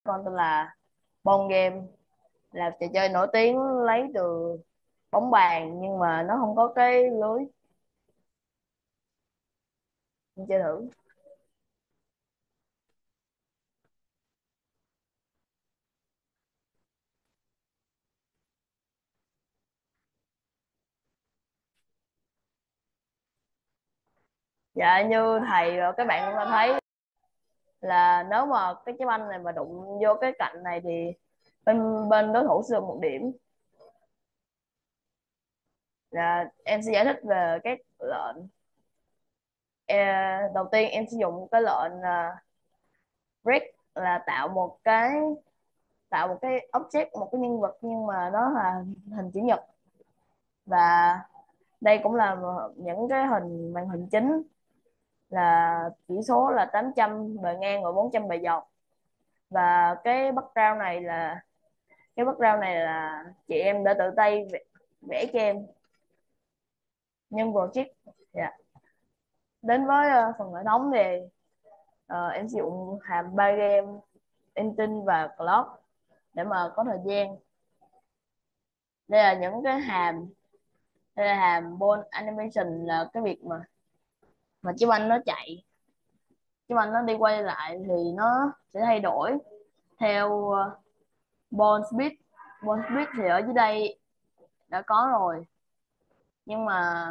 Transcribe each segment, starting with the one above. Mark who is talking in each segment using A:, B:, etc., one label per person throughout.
A: Con tên là Bon Game, là trò chơi nổi tiếng lấy từ bóng bàn nhưng mà nó không có cái lưới. Mình chơi thử. Dạ, như thầy và các bạn cũng đã thấy là nếu mà cái trái banh này mà đụng vô cái cạnh này thì bên bên đối thủ sẽ được một điểm. Là em sẽ giải thích về các lệnh. Ờ, Đầu tiên em sử dụng cái lệnh break, là tạo một cái object, một cái nhân vật nhưng mà nó là hình chữ nhật. Và đây cũng là những cái hình màn hình chính, là chỉ số là 800 bề ngang và 400 bề dọc. Và cái background này là chị em đã tự tay vẽ cho em nhân project. Dạ. Đến với phần hệ thống thì em sử dụng hàm Bagame, Engine và Clock để mà có thời gian. đây là những cái hàm Đây là hàm ball animation, là cái việc mà chiếc banh nó chạy, chiếc banh nó đi quay lại thì nó sẽ thay đổi theo ball speed. Ball speed thì ở dưới đây đã có rồi, nhưng mà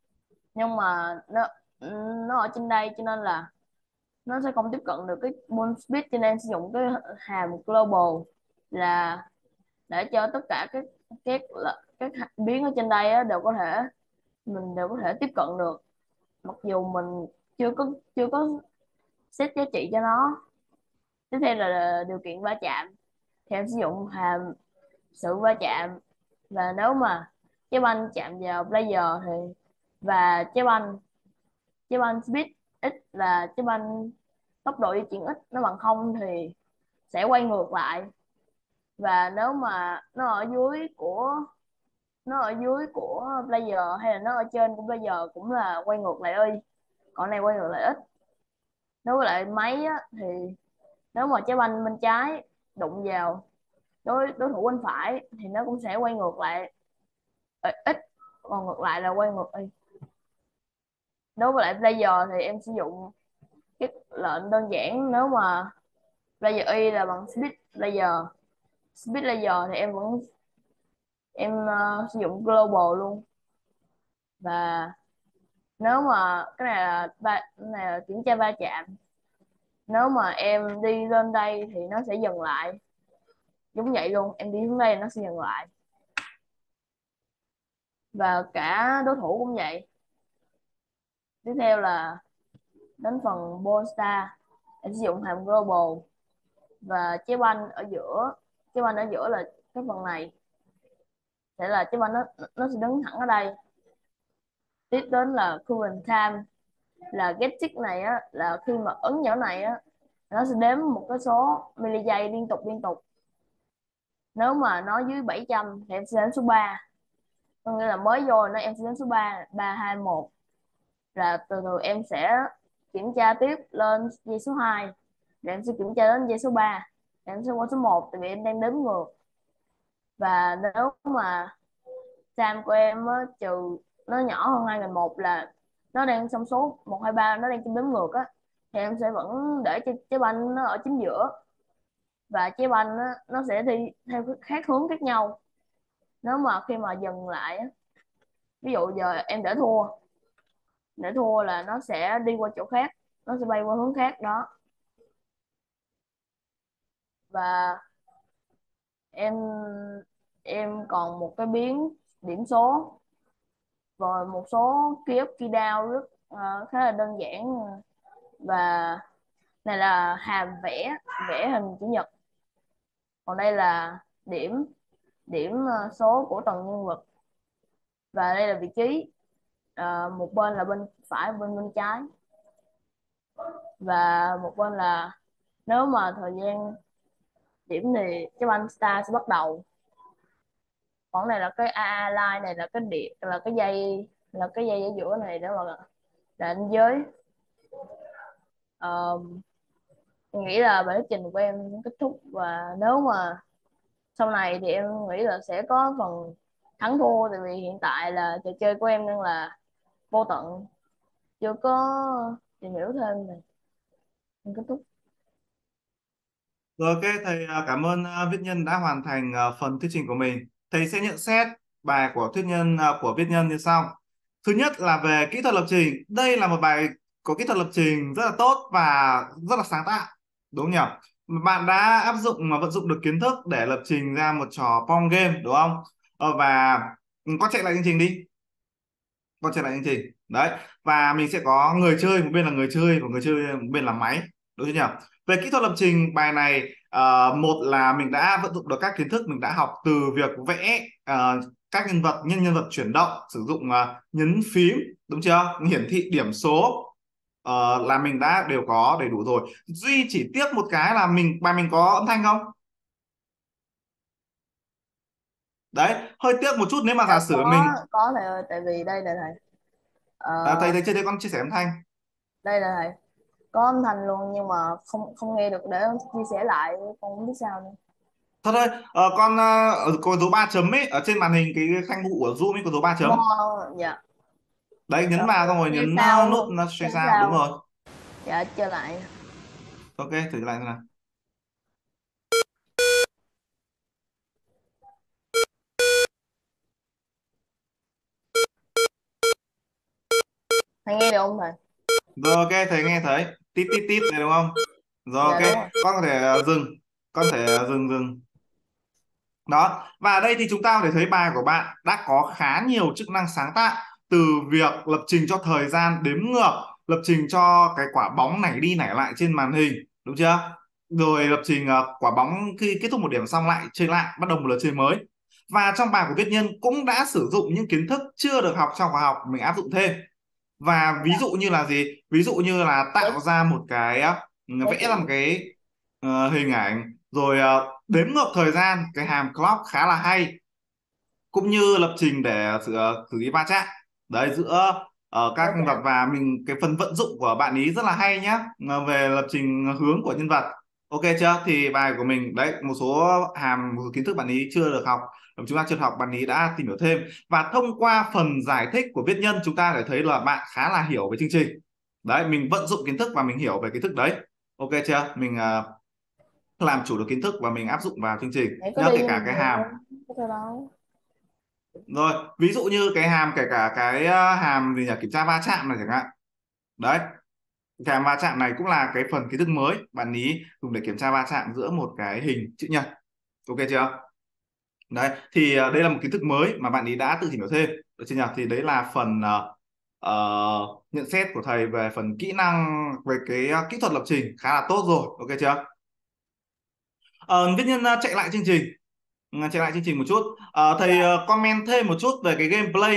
A: nó ở trên đây cho nên là nó sẽ không tiếp cận được cái ball speed, cho nên sử dụng cái hàm global, là để cho tất cả các biến ở trên đây á, mình đều có thể tiếp cận được, mặc dù mình chưa có set giá trị cho nó. Tiếp theo là điều kiện va chạm, thì em sử dụng hàm sự va chạm. Và nếu mà trái banh chạm vào player thì và trái banh speed ít, là trái banh tốc độ di chuyển ít, nó bằng không thì sẽ quay ngược lại. Và nếu mà nó ở dưới của player, hay là nó ở trên của player, cũng là quay ngược lại ơi, còn này quay ngược lại ít. Đối với lại máy á, thì nếu mà trái banh bên trái đụng vào đối đối thủ bên phải thì nó cũng sẽ quay ngược lại ít, còn ngược lại là quay ngược y. Đối với lại player thì em sử dụng cái lệnh đơn giản. Nếu mà player y là bằng speed layer thì em sử dụng global luôn. Và nếu mà cái này là kiểm tra va chạm, nếu mà em đi lên đây thì nó sẽ dừng lại, giống vậy luôn, em đi xuống đây nó sẽ dừng lại. Và cả đối thủ cũng vậy. Tiếp theo là đến phần ball star, em sử dụng hàm global. Và trái banh ở giữa là cái phần này, sẽ là trái banh nó sẽ đứng thẳng ở đây. Tiếp đến là current time, là get tick này á, là khi mà ấn vào này á, nó sẽ đếm một cái số mili giây liên tục. Nếu mà nó dưới 700 thì em sẽ đến số 3, có nghĩa là mới vô nó em sẽ đến số 3 3 2 1. Là từ từ em sẽ kiểm tra tiếp lên giây số 2, rồi em sẽ kiểm tra đến giây số 3, rồi em sẽ qua số 1, tại vì em đang đếm ngược. Và nếu mà time của em á, trừ nó nhỏ hơn 2001, là nó đang trong số 1 2 3, nó đang trong đếm ngược á, thì em sẽ vẫn để cho trái banh nó ở chính giữa. Và trái banh á, nó sẽ đi theo hướng khác nhau. Nếu mà khi mà dừng lại á, ví dụ giờ em để thua là nó sẽ đi qua chỗ khác, nó sẽ bay qua hướng khác đó. Và em em còn một cái biến điểm số và một số key up key down khá là đơn giản. Và này là hàm vẽ vẽ hình chữ nhật, còn đây là điểm điểm số của từng nhân vật. Và đây là vị trí. Một bên là bên phải, bên trái. Và một bên là, nếu mà thời gian điểm thì cái banh star sẽ bắt đầu. Còn này là cái AA line, này là cái điểm, là cái dây ở giữa này, để mà là ranh giới. Ờ, Em nghĩ là bài thuyết trình của em kết thúc, và nếu mà sau này thì em nghĩ là sẽ có phần thắng thua, tại vì hiện tại là trò chơi của em đang là vô tận, chưa có tìm hiểu thêm này. Em kết thúc.
B: Rồi, ok, thầy cảm ơn Viết Nhân đã hoàn thành phần thuyết trình của mình. Thầy sẽ nhận xét bài của của Viết Nhân như sau. Thứ nhất là về kỹ thuật lập trình. Đây là một bài có kỹ thuật lập trình rất là tốt và rất là sáng tạo. Đúng nhỉ? Bạn đã áp dụng và vận dụng được kiến thức để lập trình ra một trò Pong game, đúng không? Và con chạy lại chương trình đi. Con trở lại chương trình đấy, và mình sẽ có người chơi, một bên là người chơi và người chơi một bên là máy, đúng chưa nhỉ? Về kỹ thuật lập trình bài này, một là mình đã vận dụng được các kiến thức mình đã học từ việc vẽ các nhân vật chuyển động, sử dụng nhấn phím, đúng chưa, hiển thị điểm số, là mình đã đều có đầy đủ rồi. Duy chỉ tiếc một cái là mình có âm thanh không, đấy hơi tiếc một chút nếu mà
A: Dạ
B: giả sử
A: có
B: mình
A: có thầy ơi, tại vì đây là thầy. Ờ,
B: thầy thầy chưa thấy con chia sẻ âm thanh.
A: đây là thầy, có âm thanh luôn nhưng mà không không nghe được, để em chia sẻ lại, con không biết sao nữa.
B: Thật ơi, con có dấu ba chấm ấy ở trên màn hình, cái khanh vụ của Zoom ấy có dấu ba chấm.
A: Dạ.
B: Đấy, nhấn
A: Rồi,
B: vào xong rồi
A: xem
B: nhấn
A: sao
B: nút
A: luôn,
B: nó xoay
A: xem
B: sao, đúng
A: sao.
B: rồi.
A: Dạ trở lại.
B: Ok, thử lại xem nào.
A: Thầy nghe được không thầy?
B: Rồi, ok, thầy nghe thấy tít tít tít này đúng không? Rồi,
A: Dạ đúng
B: ok,
A: rồi.
B: con có thể dừng, con có thể dừng đó. Và ở đây thì chúng ta có thể thấy bài của bạn đã có khá nhiều chức năng sáng tạo, từ việc lập trình cho thời gian đếm ngược, lập trình cho cái quả bóng nảy đi nảy lại trên màn hình, đúng chưa, rồi lập trình quả bóng khi kết thúc một điểm xong lại chơi lại, bắt đầu một lượt chơi mới. Và trong bài của Viết Nhân cũng đã sử dụng những kiến thức chưa được học trong khóa học, mình áp dụng thêm. Và ví dụ như là gì, ví dụ như là
A: Để
B: tạo ra một cái
A: để
B: vẽ ra một
A: chị.
B: cái hình ảnh, rồi đếm ngược thời gian, cái hàm clock khá là hay, cũng như lập trình để xử lý va chạm đấy giữa các
A: Dạ
B: nhân vật.
A: chạm.
B: Và cái phần vận dụng của bạn ý rất là hay nhá, về lập trình hướng của nhân vật. Ok chưa, thì bài của mình đấy, một số một số kiến thức bạn ý chưa được học, chúng ta chưa học, bạn ý đã tìm hiểu thêm. Và thông qua phần giải thích của Viết Nhân, chúng ta để thấy là bạn khá là hiểu về chương trình đấy, mình vận dụng kiến thức và mình hiểu về kiến thức đấy. Ok chưa, mình làm chủ được kiến thức và mình áp dụng vào chương trình
A: Để có
B: nhớ,
A: đi
B: kể
A: nhưng
B: cả
A: mà
B: cái
A: về
B: hàm.
A: thôi, có theo đâu.
B: Rồi, ví dụ như cái hàm, kể cả cái hàm gì nhỉ, kiểm tra va chạm này chẳng hạn. Đấy, cái hàm va chạm này cũng là cái phần kiến thức mới bạn ý dùng để kiểm tra va chạm giữa một cái hình chữ nhật. Ok chưa? Đấy, thì đây là một kiến thức mới mà bạn ý đã tự tìm hiểu thêm, được chưa nhỉ? Thì đấy là phần nhận xét của thầy về phần kỹ năng, về cái kỹ thuật lập trình khá là tốt rồi. Ok chưa? Viết Nhân chạy lại chương trình. Chạy lại chương trình một chút. Thầy
A: Dạ.
B: comment thêm một chút về cái gameplay.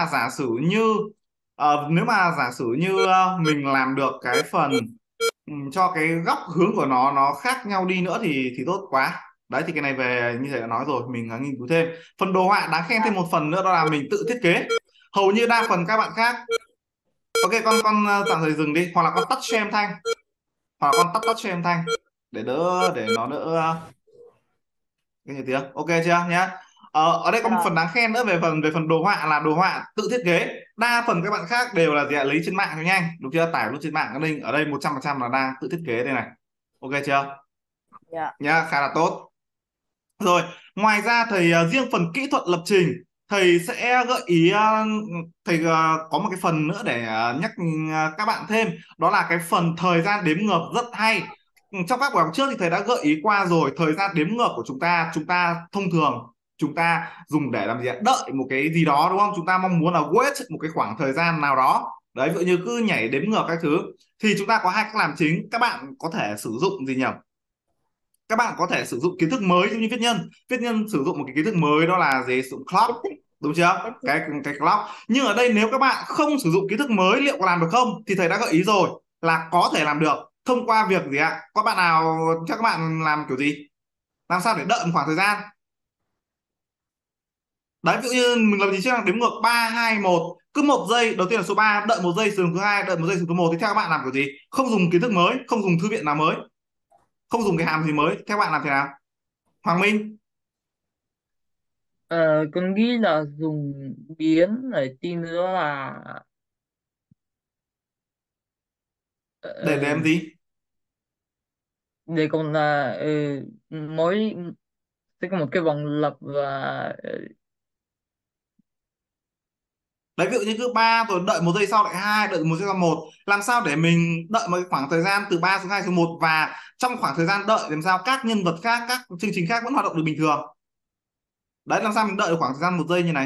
B: Nếu mà giả sử như mình làm được cái phần cho cái góc hướng của nó khác nhau đi nữa thì tốt quá. Đấy, thì cái này về như thầy đã nói rồi, mình nghiên cứu thêm. Phần đồ họa đáng khen thêm một phần nữa, đó là mình tự thiết kế. Hầu như đa phần các bạn khác. Ok, con tạm thời dừng đi, hoặc là con tắt share âm thanh, hoặc là con tắt tắt share âm thanh để nó đỡ cái gì tiếng. Ok chưa nhá? Ở đây có một
A: Rồi.
B: phần đáng khen nữa, về phần đồ họa, là đồ họa tự thiết kế. Đa phần các bạn khác đều là gì ạ, lấy trên mạng cho nhanh, đúng chưa, tải luôn trên mạng. Ở đây 100% là đang tự thiết kế đây này. Ok chưa
A: Dạ.
B: nhá, khá là tốt. Rồi, ngoài ra thầy riêng phần kỹ thuật lập trình, thầy sẽ gợi ý, thầy có một cái phần nữa để nhắc các bạn thêm, đó là cái phần thời gian đếm ngược rất hay. Trong các buổi học trước thì thầy đã gợi ý qua rồi, thời gian đếm ngược của chúng ta thông thường chúng ta dùng để làm gì ạ? Đợi một cái gì đó, đúng không? Chúng ta mong muốn là wait một cái khoảng thời gian nào đó. Đấy, ví dụ như cứ nhảy đếm ngược các thứ, thì chúng ta có hai cách làm chính. Các bạn có thể sử dụng gì nhỉ? Các bạn có thể sử dụng kiến thức mới, giống như Viết Nhân sử dụng một cái kiến thức mới, đó là gì, sử dụng clock,
A: Tiếp tiếp.
B: đúng chưa,
A: Tiếp tiếp.
B: cái clock. Nhưng ở đây nếu các bạn không sử dụng kiến thức mới, liệu có làm được không, thì thầy đã gợi ý rồi là có thể làm được, thông qua việc gì ạ, có bạn nào cho các bạn làm kiểu gì, làm sao để đợi một khoảng thời gian. Đấy, ví dụ như mình làm gì, chứ là đếm ngược 3 2 1, cứ 1 giây đầu tiên là số 3, đợi 1 giây sử dụng thứ hai, đợi 1 giây sử dụng thứ một, thì theo các bạn làm kiểu gì, không dùng kiến thức mới, không dùng thư viện nào mới. không dùng cái hàm gì mới, theo bạn làm thế nào? Hoàng Minh.
C: Ờ, con nghĩ là dùng biến này, tí nữa là
B: Để
C: ờ,
B: làm gì?
C: để còn là mỗi sẽ có một cái vòng lặp và
B: Đấy, ví dụ như cứ 3 rồi đợi 1 giây sau lại 2, đợi 1 giây sau một, làm sao để mình đợi một cái khoảng thời gian từ 3 xuống 2 xuống một, và trong khoảng thời gian đợi làm sao các nhân vật khác, các chương trình khác vẫn hoạt động được bình thường. Đấy, làm sao mình đợi được khoảng thời gian 1 giây như này,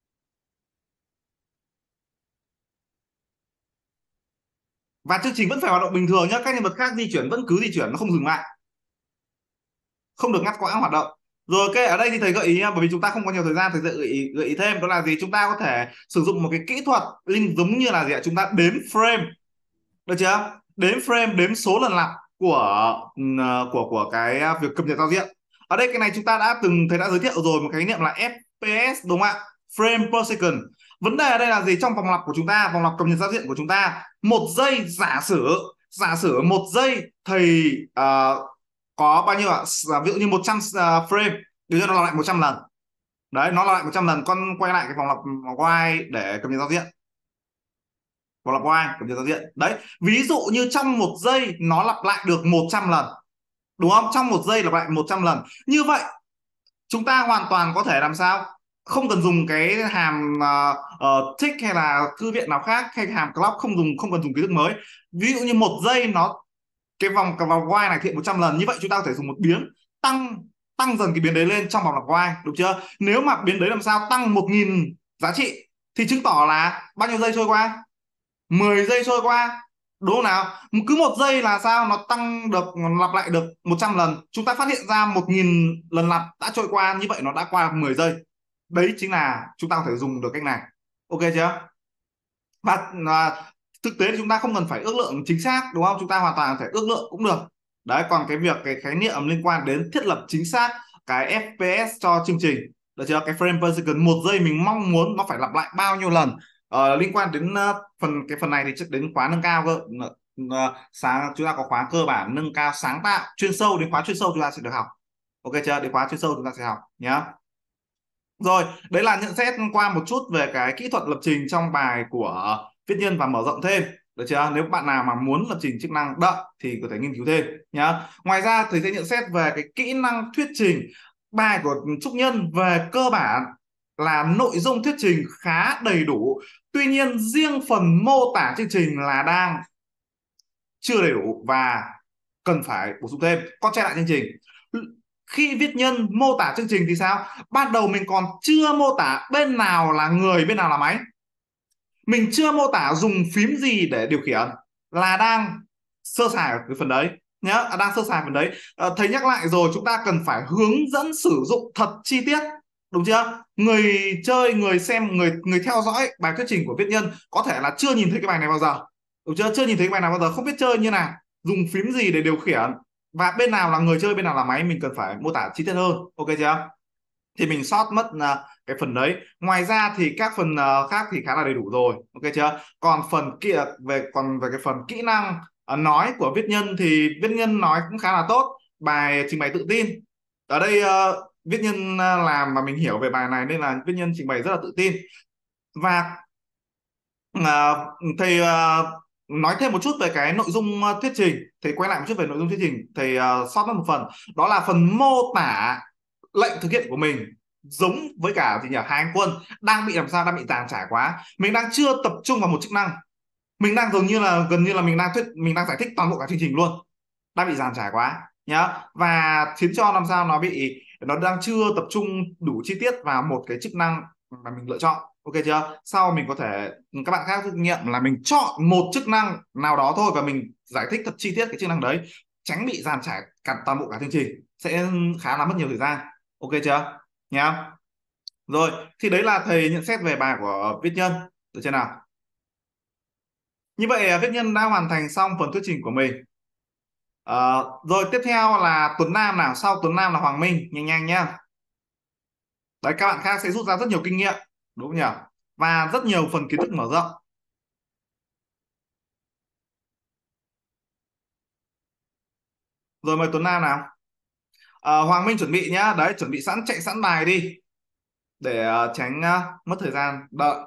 B: và chương trình vẫn phải hoạt động bình thường nhá, các nhân vật khác di chuyển vẫn cứ di chuyển, nó không dừng lại, không được ngắt quãng hoạt động. Rồi ok, ở đây thì thầy gợi ý nha, bởi vì chúng ta không có nhiều thời gian, thầy gợi ý thêm, đó là gì, chúng ta có thể sử dụng một cái kỹ thuật linh giống như là gì ạ, chúng ta đếm frame, được chưa, đếm frame, đếm số lần lặp của của cái việc cập nhật giao diện. Ở đây cái này chúng ta đã từng thầy đã giới thiệu rồi, một khái niệm là FPS, đúng không ạ, frame per second. Vấn đề ở đây là gì, trong vòng lặp của chúng ta, vòng lặp cập nhật giao diện của chúng ta, 1 giây, giả sử 1 giây thầy có bao nhiêu ạ? Ví dụ như 100 frame, để cho nó lặp lại 100 lần. Đấy, nó lặp lại 100 lần, con quay lại cái vòng lặp while để cập nhật giao diện, vòng lặp while cập nhật giao diện. Đấy, ví dụ như trong 1 giây nó lặp lại được 100 lần, đúng không, trong 1 giây lặp lại 100 lần. Như vậy chúng ta hoàn toàn có thể làm sao, không cần dùng cái hàm tick hay là thư viện nào khác, hay hàm clock, không cần dùng ký thức mới. Ví dụ như 1 giây nó, cái vòng while này hiện 100 lần, như vậy chúng ta có thể dùng một biến tăng tăng dần cái biến đấy lên trong vòng lặp while, đúng chưa? Nếu mà biến đấy làm sao tăng 1.000 giá trị thì chứng tỏ là bao nhiêu giây trôi qua, 10 giây trôi qua, đúng không nào? Cứ 1 giây là sao, nó tăng được, nó lặp lại được 100 lần, chúng ta phát hiện ra 1.000 lần lặp đã trôi qua, như vậy nó đã qua 10 giây. Đấy chính là chúng ta có thể dùng được cách này, ok chưa? Và thực tế thì chúng ta không cần phải ước lượng chính xác, đúng không, chúng ta hoàn toàn có thể ước lượng cũng được. Đấy, còn cái khái niệm liên quan đến thiết lập chính xác cái FPS cho chương trình, được chưa, cái frame per second, 1 giây mình mong muốn nó phải lặp lại bao nhiêu lần. Liên quan đến phần này thì chắc đến khóa nâng cao cơ. Sáng chúng ta có khóa cơ bản, nâng cao, sáng tạo, chuyên sâu, đến khóa chuyên sâu chúng ta sẽ được học, ok chưa, đến khóa chuyên sâu chúng ta sẽ học nhé. Rồi, đấy là nhận xét qua một chút về cái kỹ thuật lập trình trong bài của Viết Nhân và mở rộng thêm. Được chưa? Nếu bạn nào mà muốn lập trình chức năng đợi thì có thể nghiên cứu thêm nhá. Ngoài ra thầy sẽ nhận xét về cái kỹ năng thuyết trình. Bài của Trúc Nhân về cơ bản là nội dung thuyết trình khá đầy đủ. Tuy nhiên riêng phần mô tả chương trình là đang chưa đầy đủ và cần phải bổ sung thêm. Con trai lại chương trình, khi viết nhân mô tả chương trình thì sao, ban đầu mình còn chưa mô tả bên nào là người bên nào là máy, mình chưa mô tả dùng phím gì để điều khiển, là đang sơ sài ở cái phần đấy nhá, đang sơ sài phần đấy. Thầy nhắc lại rồi, chúng ta cần phải hướng dẫn sử dụng thật chi tiết, đúng chưa? Người chơi, người xem, người theo dõi bài thuyết trình của viết nhân có thể là chưa nhìn thấy cái bài này bao giờ, đúng chưa, chưa nhìn thấy cái bài nào bao giờ, không biết chơi như nào, dùng phím gì để điều khiển, và bên nào là người chơi bên nào là máy, mình cần phải mô tả chi tiết hơn, ok chưa? Thì mình sót mất cái phần đấy. Ngoài ra thì các phần khác thì khá là đầy đủ rồi, ok chưa? Còn phần kia về cái phần kỹ năng nói của viết nhân thì viết nhân nói cũng khá là tốt, bài trình bày tự tin. Ở đây viết nhân làm mà mình hiểu về bài này nên là viết nhân trình bày rất là tự tin. Và à, thầy nói thêm một chút về cái nội dung thuyết trình, thầy quay lại một chút về nội dung thuyết trình, thầy sót mất một phần, đó là phần mô tả lệnh thực hiện của mình, giống với cả gì nhỉ, Hai Anh Quân đang bị làm sao, đang bị dàn trải quá, mình đang chưa tập trung vào một chức năng, mình đang gần như là mình đang giải thích toàn bộ cả chương trình luôn, đang bị dàn trải quá nhá, và khiến cho làm sao nó đang chưa tập trung đủ chi tiết vào một cái chức năng mà mình lựa chọn, ok chưa? Sau mình có thể, các bạn khác kinh nghiệm là mình chọn một chức năng nào đó thôi và mình giải thích thật chi tiết cái chức năng đấy, tránh bị dàn trải cả toàn bộ cả chương trình, sẽ khá là mất nhiều thời gian, ok chưa nhá. Rồi thì đấy là thầy nhận xét về bài của Viết Nhân, được chưa nào? Như vậy Viết Nhân đã hoàn thành xong phần thuyết trình của mình. Rồi tiếp theo là Tuấn Nam nào, sau Tuấn Nam là Hoàng Minh, nhanh nhanh nhá. Đấy, các bạn khác sẽ rút ra rất nhiều kinh nghiệm, đúng không nhỉ, và rất nhiều phần kiến thức mở rộng. Rồi mời Tuấn Nam nào. Hoàng Minh chuẩn bị nhá, đấy chuẩn bị sẵn, chạy sẵn bài đi để tránh mất thời gian đợi.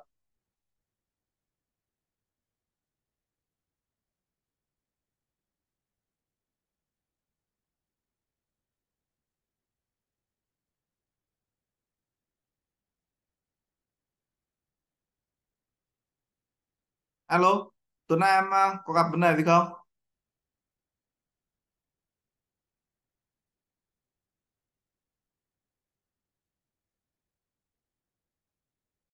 B: Alo, Tuấn Nam có gặp vấn đề gì không?